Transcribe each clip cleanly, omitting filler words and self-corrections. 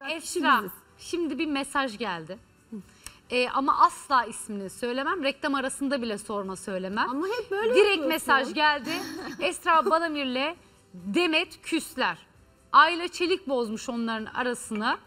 Esra, şimdi bir mesaj geldi. Ama asla ismini söylemem. Reklam arasında bile sorma söylemem. Ama hep böyle direkt yapıyorsun. mesaj geldi. Esra Balamir'le Demet küsler. Ayla Çelik bozmuş onların arasını.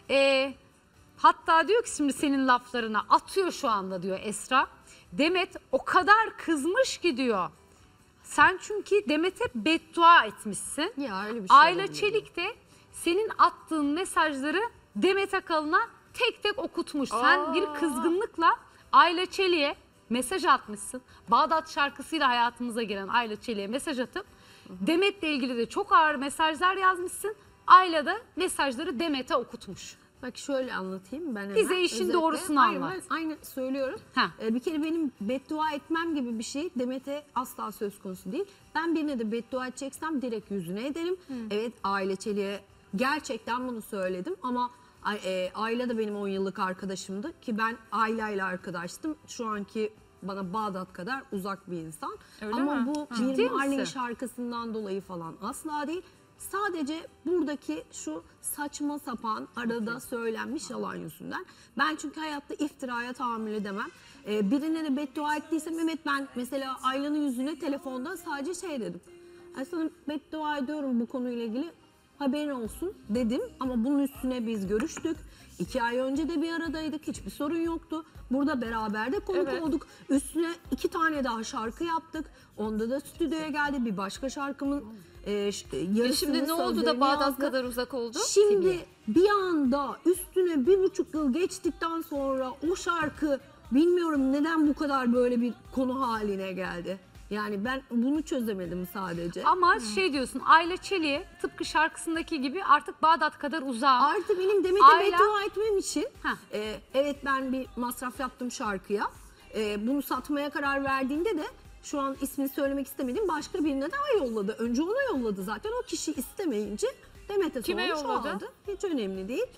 Hatta diyor ki şimdi senin laflarına atıyor şu anda diyor Esra. Demet o kadar kızmış ki diyor. Sen çünkü Demet'e beddua etmişsin. Ya öyle bir şey Ayla olabilir. Çelik de senin attığın mesajları Demet Akalın'a tek tek okutmuş. Sen bir kızgınlıkla Ayla Çelik'e mesaj atmışsın. Bağdat şarkısıyla hayatımıza giren Ayla Çelik'e mesaj atıp Demet'le ilgili de çok ağır mesajlar yazmışsın. Ayla da mesajları Demet'e okutmuş. Bak şöyle anlatayım ben hemen. Bize işin özetle. doğrusunu Hayır, anlat. Ben aynı söylüyorum. Bir kere benim beddua etmem gibi bir şey Demet'e asla söz konusu değil. Ben birine de beddua edeceksem direkt yüzüne ederim. Evet, Ayla Çelik'e gerçekten bunu söyledim ama Ayla da benim 10 yıllık arkadaşımdı ki ben Ayla ile arkadaştım. Şu anki bana Bağdat kadar uzak bir insan. Öyle ama mi? bu Ciddi bir Marley misin? şarkısından dolayı falan asla değil. Sadece buradaki şu saçma sapan arada söylenmiş yalan yüzünden. Ben çünkü hayatta iftiraya tahammül edemem. Birine de beddua ettiysem evet, ben mesela Ayla'nın yüzüne telefonda sadece şey dedim. Ben sana beddua ediyorum bu konuyla ilgili, haberin olsun dedim. Ama bunun üstüne biz görüştük. 2 ay önce de bir aradaydık. Hiçbir sorun yoktu. Burada beraber de konuk olduk. Üstüne 2 tane daha şarkı yaptık. Onda da stüdyoya geldi. Bir başka şarkımın yarısını, Şimdi ne oldu da sözlerini Bağdat yazdı. kadar uzak oldu? Şimdi bir anda üstüne 1,5 yıl geçtikten sonra o şarkı bilmiyorum neden bu kadar böyle bir konu haline geldi. Yani ben bunu çözemedim sadece. Ama şey diyorsun, Ayla Çelik'e tıpkı şarkısındaki gibi artık Bağdat kadar uzağım. Artı benim Demet'e Ayla- beddua etmem için Heh. evet, ben bir masraf yaptım şarkıya. Bunu satmaya karar verdiğinde de şu an ismini söylemek istemedim, başka birine daha yolladı. Önce ona yolladı zaten, o kişi istemeyince Demet'e Kime sormuş, yolladı? aldı. Hiç önemli değil.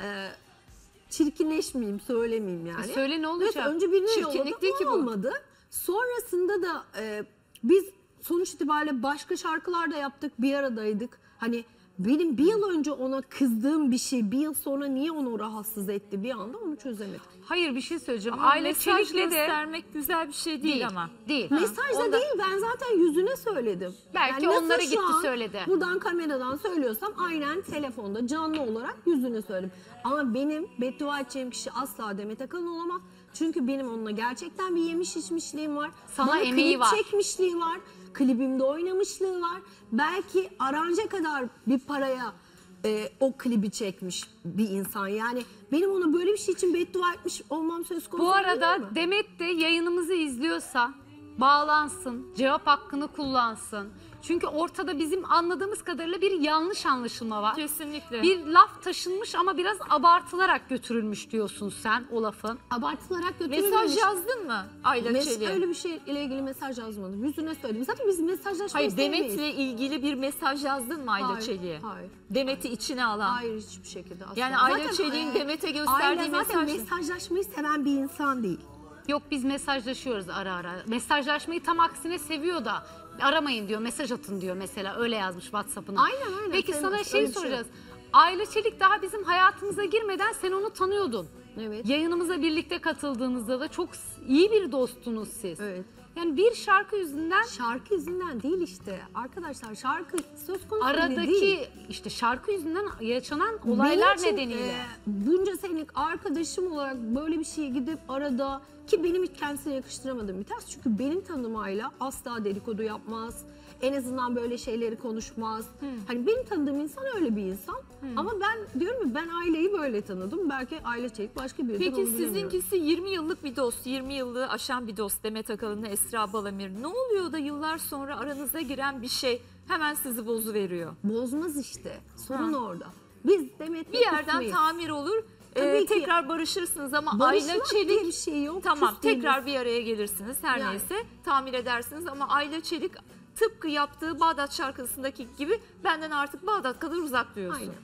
Çirkinleşmeyeyim, söylemeyeyim yani. Söyle ne olacak? Neyse, önce birine Çirkinlik yolladı, değil ki bu. olmadı. Sonrasında da biz sonuç itibariyle başka şarkılar da yaptık, bir aradaydık. Hani benim bir yıl önce ona kızdığım bir şey bir yıl sonra niye onu rahatsız etti bir anda, onu çözemedim. Hayır, bir şey söyleyeceğim. Ama Ayla mesaj Çelik'le de göstermek güzel bir şey değil ama. Değil. Mesajda değil, ben zaten yüzüne söyledim. Belki nasıl onları şu gitti an söyledi. Buradan kameradan söylüyorsam aynen telefonda canlı olarak yüzüne söyledim. Ama benim beddua edeceğim kişi asla Demet Akalın olamaz. Çünkü benim onunla gerçekten bir yemiş içmişliğim var. Sana Bana emeği klip var. çekmişliği var. Klibimde oynamışlığı var. Belki aranje kadar bir paraya o klibi çekmiş bir insan. Yani benim ona böyle bir şey için beddua etmiş olmam söz konusu Bu değil arada mi? Demet de yayınımızı izliyorsa bağlansın, cevap hakkını kullansın. Çünkü ortada bizim anladığımız kadarıyla bir yanlış anlaşılma var. Kesinlikle. Bir laf taşınmış ama biraz abartılarak götürülmüş diyorsun sen o lafın. Abartılarak götürülmemiş. Mesaj yazdın mı Ayla Çelik'e? Öyle bir şeyle ilgili mesaj yazmadım. Yüzüne söyledim. Zaten biz mesajlaşmayı Hayır, sevmeyiz. Demet'le ilgili bir mesaj yazdın mı Ayla Hayır, Çelik'e? hayır. Demet'i içine alan. Hayır, hiçbir şekilde asla. Yani Ayla Zaten, Çelik'in Demet'e Ayla gösterdiği zaten mesaj. mesajlaşmayı seven bir insan değil. Yok, biz mesajlaşıyoruz ara ara. Mesajlaşmayı tam aksine seviyor da aramayın diyor, mesaj atın diyor mesela, öyle yazmış WhatsApp'ına. Aynen. Peki Sevmez, sana öyle şey bir şey soracağız. Ayla Çelik daha bizim hayatımıza girmeden sen onu tanıyordun. Evet. Yayınımıza birlikte katıldığınızda da çok iyi bir dostunuz siz. Evet. Yani bir şarkı yüzünden Şarkı yüzünden değil işte. Arkadaşlar, şarkı söz konusu bile değil. aradaki işte şarkı yüzünden yaşanan olaylar Benim için, nedeniyle. bunca senelik arkadaşım olarak böyle bir şeye gidip arada, ki benim hiç kendisine yakıştıramadığım bir ters. Çünkü benim tanıdığım Ayla asla dedikodu yapmaz. En azından böyle şeyleri konuşmaz. Hani benim tanıdığım insan öyle bir insan. Ama ben diyorum ya, ben Ayla'yı böyle tanıdım. Belki Ayla Çelik başka bir Peki sizinkisi 20 yıllık bir dost, 20 yıllığı aşan bir dost Demet Akalın'la Esra Balamir. Ne oluyor da yıllar sonra aranıza giren bir şey hemen sizi bozuveriyor? Bozmaz işte. Sorun orada. Biz Demet'le Bir yerden küsmeyiz. tamir olur, Tabii ki. tekrar barışırsınız ama Barışmak Ayla diye Çelik... bir şey yok. Tamam, küs değiliz. tekrar bir araya gelirsiniz her Yani. neyse, tamir edersiniz ama Ayla Çelik tıpkı yaptığı Bağdat şarkısındaki gibi benden artık Bağdat kadar uzak diyorsun. Aynen.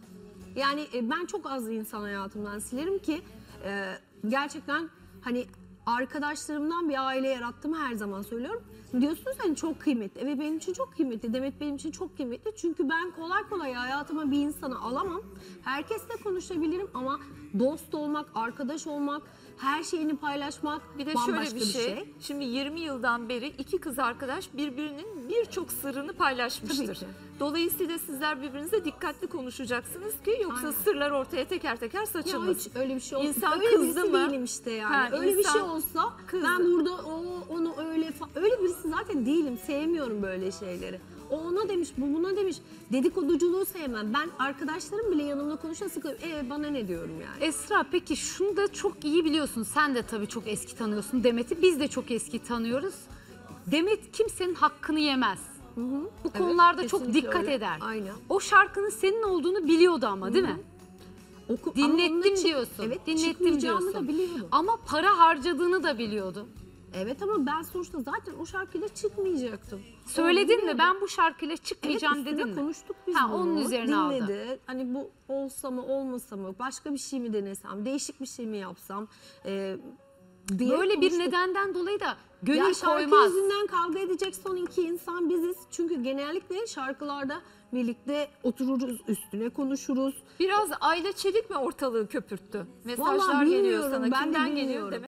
Yani ben çok az insan hayatımdan silerim ki gerçekten hani arkadaşlarımdan bir aile yarattığımı her zaman söylüyorum. diyorsunuz hani çok kıymetli. Evet, benim için çok kıymetli. Demet benim için çok kıymetli. Çünkü ben kolay kolay hayatıma bir insanı alamam. Herkesle konuşabilirim ama dost olmak, arkadaş olmak, her şeyini paylaşmak Bir de bambaşka şöyle bir şey. Şimdi 20 yıldan beri iki kız arkadaş birbirinin birçok sırrını paylaşmıştır. Tabii ki. Dolayısıyla sizler birbirinize dikkatli konuşacaksınız ki yoksa Aynen. sırlar ortaya teker teker Ya saçılmasın. hiç öyle bir şey olsa, İnsan öyle kızdı birisi mı? değilim işte yani. Ha, öyle bir insan şey olsa kızdı. ben burada onu öyle öyle birisi zaten değilim. Sevmiyorum böyle şeyleri. O ona demiş, bu buna demiş. Dedikoduculuğu sevmem. Ben arkadaşlarım bile yanımda konuşan sıkıyorum. Bana ne diyorum yani. Esra, peki şunu da çok iyi biliyorsun. Sen de tabii çok eski tanıyorsun Demet'i. Biz de çok eski tanıyoruz. Demet kimsenin hakkını yemez. Bu Evet, konularda çok kesinlikle dikkat öyle. eder. Aynen. O şarkının senin olduğunu biliyordu ama, değil mi? Ama onunla Dinlettim diyorsun. Evet, Dinlettim çıkmayacağımı diyorsun. da biliyorum. Ama para harcadığını da biliyordu. Evet ama ben sonuçta zaten o şarkıyla çıkmayacaktım. Söyledin Onu mi? Ben bu şarkıyla çıkmayacağım evet, dedin üstüne mi? konuştuk biz Ha, bunu. onun üzerine aldı. Dinledi. Hani bu olsa mı olmasa mı, başka bir şey mi denesem, değişik bir şey mi yapsam diye Böyle bir konuştuk. nedenden dolayı da Ya gönül şarkı koymaz. yüzünden kavga edecek son iki insan biziz. Çünkü genellikle şarkılarda birlikte otururuz, üstüne konuşuruz. Biraz Ayla Çelik mi ortalığı köpürttü? Mesajlar Vallahi geliyor bilmiyorum, sana. ben de Kimden geliyor? bilmiyorum. Demek